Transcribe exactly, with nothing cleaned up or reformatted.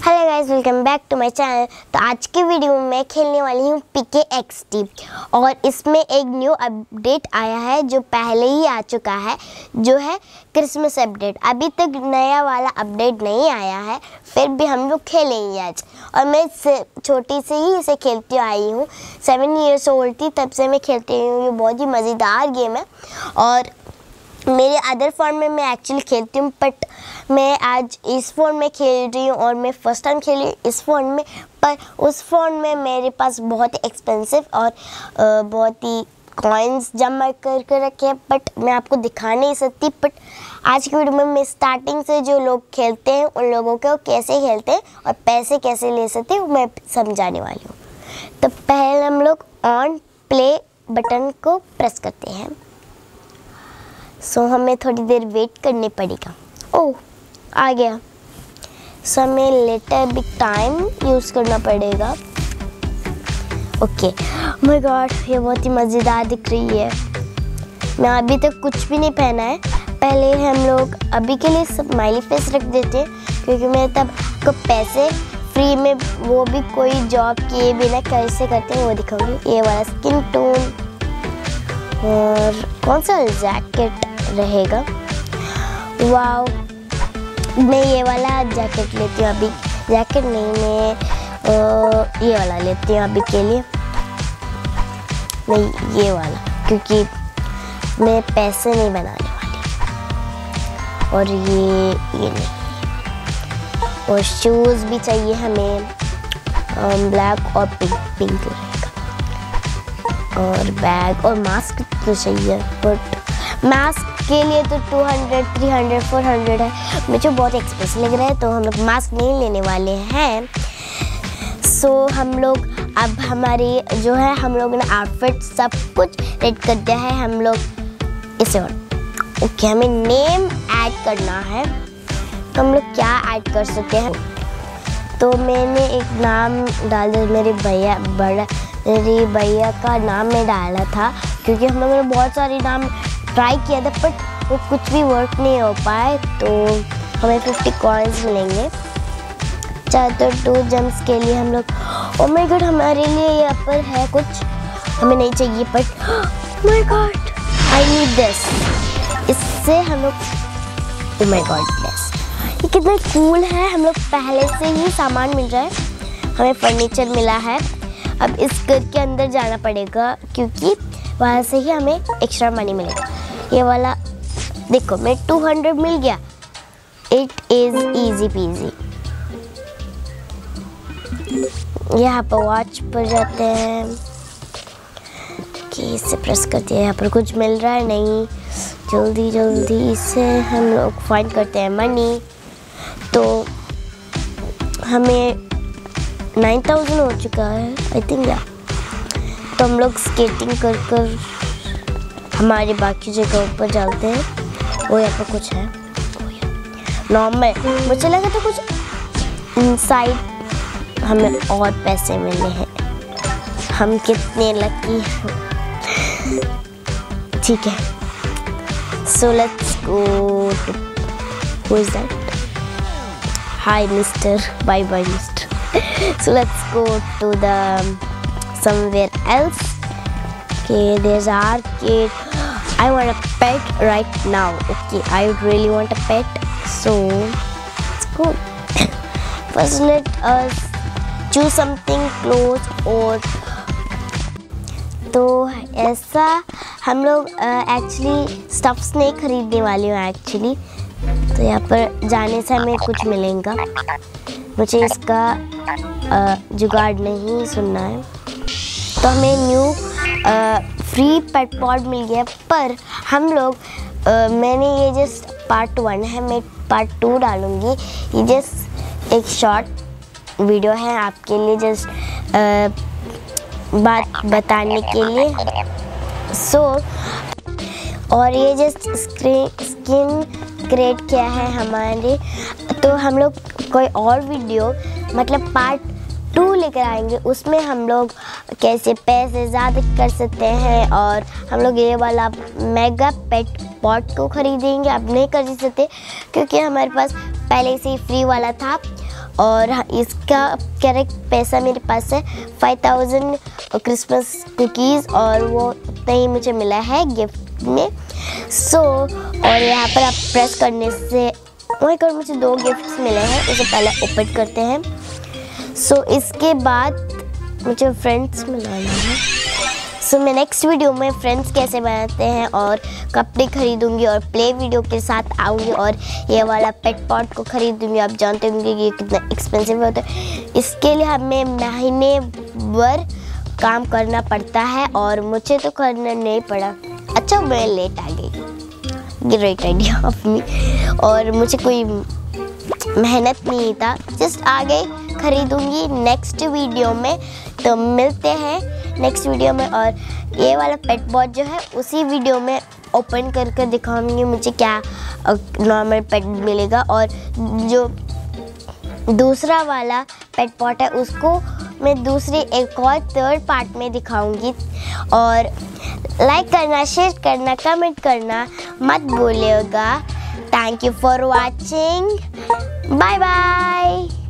Hello guys, welcome back to my channel. तो आज की वीडियो में मैं खेलने वाली हूँ पीके एक्सटी और इसमें एक न्यू अपडेट आया है जो पहले ही आ चुका है, जो है क्रिसमस अपडेट। अभी तक नया वाला अपडेट नहीं आया है, फिर भी हम लोग खेलेंगे आज। और मैं छोटी से ही इसे खेलती आई हूँ, सेवन ईयर्स ओल्ड थी तब से मैं खेलती हूँ। ये बहुत ही मज़ेदार गेम है और मेरे अदर फ़ोन में मैं एक्चुअली खेलती हूँ, बट मैं आज इस फ़ोन में खेल रही हूँ और मैं फ़र्स्ट टाइम खेली इस फ़ोन में। पर उस फ़ोन में मेरे पास बहुत ही एक्सपेंसिव और बहुत ही कॉइन्स जमा कर कर रखे हैं, बट मैं आपको दिखा नहीं सकती। बट आज की वीडियो में मैं स्टार्टिंग से जो लोग खेलते हैं उन लोगों को कैसे खेलते हैं और पैसे कैसे ले सकते हैं मैं समझाने वाली हूँ। तो पहले हम लोग ऑन प्ले बटन को प्रेस करते हैं। सो so, हमें थोड़ी देर वेट करनी पड़ेगा। ओह, आ गया। सो so, हमें लेटर बिग टाइम यूज़ करना पड़ेगा। ओके, माय गॉड, ये बहुत ही मज़ेदार दिख रही है। मैं अभी तक कुछ भी नहीं पहना है। पहले हम लोग अभी के लिए स्माइली फेस रख देते हैं, क्योंकि मैं तब को पैसे फ्री में, वो भी कोई जॉब किए बिना कैसे करते हैं वो दिखाऊंगी। ये वाला स्किन टोन और कौन सा जैकेट रहेगा। वाओ, मैं ये वाला जैकेट लेती हूँ अभी। जैकेट नहीं, मैं आ, ये वाला लेती हूँ अभी के लिए। नहीं, ये वाला, क्योंकि मैं पैसे नहीं बनाने वाली। और ये ये नहीं। और शूज़ भी चाहिए हमें, ब्लैक और पिंक पिंक रहेगा। और बैग और मास्क तो चाहिए, बट मास्क के लिए तो two hundred, three hundred, four hundred है, मुझे बहुत एक्सपेंसिव लग रहा है, तो हम लोग मास्क नहीं लेने वाले हैं। सो so, हम लोग अब हमारी जो है, हम लोग ने आउटफिट सब कुछ रेड कर दिया है। हम लोग इसे और ओके, हमें नेम ऐड करना है। तो हम लोग क्या ऐड कर सकते हैं? तो मैंने एक नाम डाल दिया, मेरे भैया बड़ा मेरी भैया का नाम मैं डाला था, क्योंकि हम लोगों ने बहुत सारे नाम ट्राई किया था, बट वो कुछ भी वर्क नहीं हो पाए। तो हमें फिफ्टी कॉइन्स मिलेंगे। चार तो टू जम्स के लिए हम लोग, ओ माय गॉड, हमारे लिए यहाँ पर है कुछ, हमें नहीं चाहिए, but my god, I need this. इससे हम लोग, ओ माय गॉड, दिस, ये कितना कूल है। हम लोग पहले से ही सामान मिल रहा है, हमें फर्नीचर मिला है। अब इस घर के अंदर जाना पड़ेगा, क्योंकि वहाँ से ही हमें एक्स्ट्रा मनी मिलेगा। ये वाला देखो, मैं टू हंड्रेड मिल गया। It is easy peasy. यहाँ पर वॉच पर जाते हैं कि इसे प्रेस करते हैं। यहाँ पर कुछ मिल रहा है नहीं, जल्दी जल्दी इसे हम लोग फाइंड करते हैं मनी। तो हमें नाइन थाउजेंड हो चुका है आई थिंक या। तो हम लोग स्केटिंग कर कर हमारे बाकी जगह ऊपर जाते हैं। वो यहाँ पर कुछ है नॉर्मल, मुझे लगा था कुछ इनसाइड हमें और पैसे मिले हैं। हम कितने लकी हैं। ठीक है, so let's go to, who is that? Hi mister, bye bye mister. So let's go to the somewhere else. Okay, there's arcade. I want a pet right now. Okay, I really want a pet. So let's go. First, let us choose something close or. तो ऐसा हम लोग actually stuffs नहीं खरीदने वाले हैं actually. तो यहाँ पर जाने से हमें कुछ मिलेगा। मुझे इसका जुगाड़ नहीं सुनना है। तो हमें न्यू फ्री पेट पॉड मिल गया, पर हम लोग आ, मैंने ये जस्ट पार्ट वन है, मैं पार्ट टू डालूँगी। ये जस्ट एक शॉर्ट वीडियो है आपके लिए, जस्ट बात बताने के लिए। सो so, और ये जस्ट स्क्रीन स्किन क्रिएट किया है हमारे। तो हम लोग कोई और वीडियो, मतलब पार्ट टू लेकर आएंगे, उसमें हम लोग कैसे पैसे ज़्यादा कर सकते हैं। और हम लोग ये वाला मेगा पेट पॉट को ख़रीदेंगे। अब नहीं खरीद सकते क्योंकि हमारे पास पहले से ही फ्री वाला था। और इसका करेक्ट पैसा मेरे पास है फाइव थाउजेंड क्रिसमस कुकीज़, और वो उतना ही मुझे मिला है गिफ्ट में। सो so, और यहाँ पर आप प्रेस करने से वही कर मुझे दो गिफ्ट्स मिले हैं, उसे पहले ओपन करते हैं। सो so, इसके बाद मुझे फ्रेंड्स बनाना है। सो so, मैं नेक्स्ट वीडियो में फ्रेंड्स कैसे बनाते हैं और कपड़े खरीदूंगी और प्ले वीडियो के साथ आऊँगी, और ये वाला पेट पॉट को खरीदूंगी। आप जानते होंगे कि ये कितना एक्सपेंसिव होता है, इसके लिए हमें महीने भर काम करना पड़ता है और मुझे तो करना नहीं पड़ा। अच्छा मैं लेट आ गई, ग्रेट आइडिया ऑफ मी, और मुझे कोई मेहनत नहीं था, जस्ट आ गई, खरीदूंगी नेक्स्ट वीडियो में। तो मिलते हैं नेक्स्ट वीडियो में, और ये वाला पेट पॉट जो है उसी वीडियो में ओपन करके दिखाऊंगी मुझे क्या नॉर्मल पेट मिलेगा, और जो दूसरा वाला पेट पॉट है उसको मैं दूसरी एक और थर्ड पार्ट में दिखाऊंगी। और लाइक करना, शेयर करना, कमेंट करना मत भूलिएगा। Thank you for watching, bye bye.